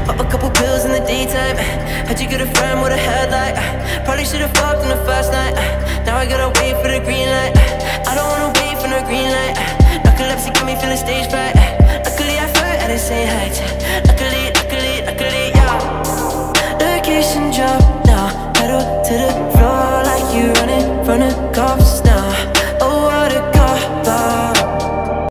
Pop a couple pills in the daytime. How'd you get a friend with a headlight? Probably should've fucked on the first night. Now I gotta wait for the green light. I don't wanna wait for no green light. Narcolepsy got me feeling stage fright. Luckily I flirt at the same height.